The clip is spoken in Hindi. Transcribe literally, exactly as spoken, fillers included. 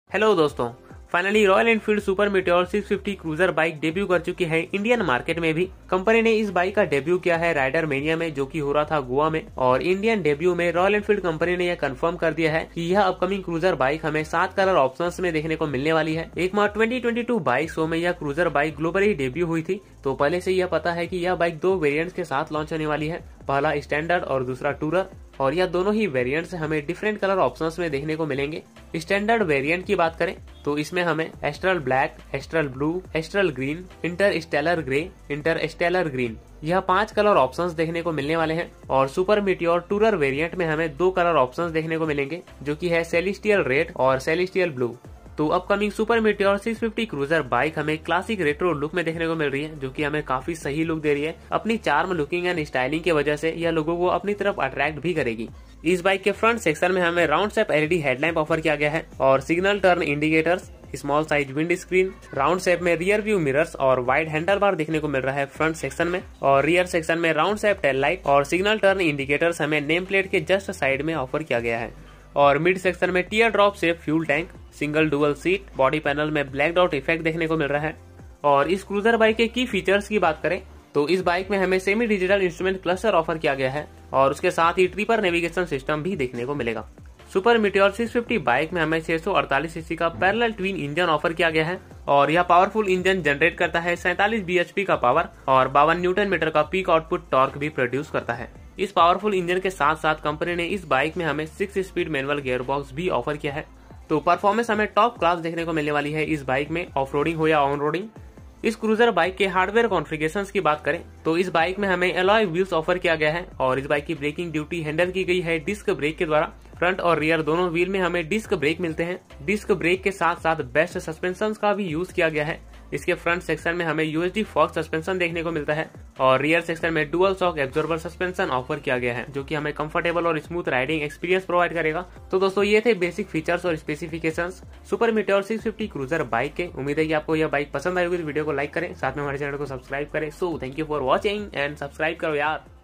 हेलो दोस्तों, finally Royal Enfield Super meteor six fifty cruiser bike debut कर चुकी है इंडियन मार्केट में भी। कंपनी ने इस बाइक का डेब्यू किया है राइडर मेनिया में, जो कि हो रहा था गोवा में, और इंडियन डेब्यू में रॉयल एनफील्ड कंपनी ने यह कंफर्म कर दिया है कि यह अपकमिंग क्रूजर बाइक हमें सात कलर ऑप्शंस में देखने को मिलने वाली है। एक March twenty twenty two bike show में यह क्रूजर बाइक ग्लोबली डेब्यू हुई थी, तो पहले से यह पता है कि यह बाइक दो वेरिएंट्स के साथ लॉन्च होने वाली है, पहला स्टैंडर्ड और दूसरा टूरर, और यह दोनों ही वेरिएंट्स हमें डिफरेंट कलर ऑप्शंस में देखने को मिलेंगे। स्टैंडर्ड वेरिएंट की बात करें तो इसमें हमें astral black, astral blue, astral green, interstellar grey, interstellar green, यह पांच कलर ऑप्शंस देखने को मिलने वाले हैं। और सुपर मीटियोर टूरर वेरिएंट में हमें दो कलर ऑप्शंस देखने को मिलेंगे, जो कि है सेलेस्टियल रेड और सेलेस्टियल ब्लू। तो upcoming Super meteor six fifty cruiser bike हमें क्लासिक रेट्रो लुक में देखने को मिल रही है, जो कि हमें काफी सही लुक दे रही है। अपनी चार्म लुकिंग एंड स्टाइलिंग की वजह से यह लोगों को अपनी तरफ अट्रैक्ट भी करेगी। इस बाइक के फ्रंट सेक्शन में हमें round shape LED headlamp offer किया गया है और signal turn indicators, small size windscreen, round shape में रियर व्यू मिरर्स और वाइड हैंडल बार देखने को मिल रहा है फ्रंट सेक्शन में। और रियर सेक्शन में राउंड शेप टेल लाइट और सिग्नल टर्न इंडिकेटर्स हमें नेम प्लेट के जस्ट साइड में ऑफर किया गया है। और मिड सेक्शन में teardrop shape fuel tank, single dual seat, body panel में ब्लैक डॉट इफेक्ट देखने को मिल रहा है। और इस क्रूजर बाइक के की फीचर्स की बात करें तो इस बाइक में हमें semi digital instrument cluster offer किया गया है और उसके साथ ही ट्रिपर नेविगेशन सिस्टम भी देखने को मिलेगा। Super meteor six fifty bike में हमें छह सौ अड़तालीस सीसी का पैरेलल ट्विन इंजन ऑफर किया गया है और यह पावरफुल इंजन जनरेट करता है सैंतालीस बीएचपी का पावर और बावन न्यूटन मीटर का पीक आउटपुट टॉर्क भी प्रोड्यूस करता है। इस पावरफुल इंजन के साथ साथ कंपनी ने इस बाइक में हमें six speed manual gearbox भी ऑफर किया है। तो परफॉर्मेंस हमें टॉप क्लास देखने को मिलने वाली है इस बाइक में, ऑफ रोडिंग हो या ऑन रोडिंग। इस क्रूजर बाइक के हार्डवेयर कॉन्फ़िगरेशंस की बात करें तो इस बाइक में हमें एलॉय व्हील्स ऑफर किया गया है और इस बाइक की ब्रेकिंग ड्यूटी हैंडल की गई है डिस्क ब्रेक के द्वारा। फ्रंट और रियर दोनों व्हील में हमें डिस्क ब्रेक मिलते हैं। डिस्क ब्रेक के साथ साथ बेस्ट सस्पेंशन का भी यूज किया गया है। इसके फ्रंट सेक्शन में हमें यूएसडी फॉक्स सस्पेंशन देखने को मिलता है और रियर सेक्शन में dual shock absorber suspension offer किया गया है, जो कि हमें कंफर्टेबल और स्मूथ राइडिंग एक्सपीरियंस प्रोवाइड करेगा। तो दोस्तों, ये थे बेसिक फीचर्स और specifications super meteor six fifty cruiser bike के। उम्मीद है कि आपको यह बाइक पसंद आई होगी, तो वीडियो को लाइक करें, साथ में हमारे चैनल को सब्सक्राइब करें। So thank you for watching and subscribe करो यार।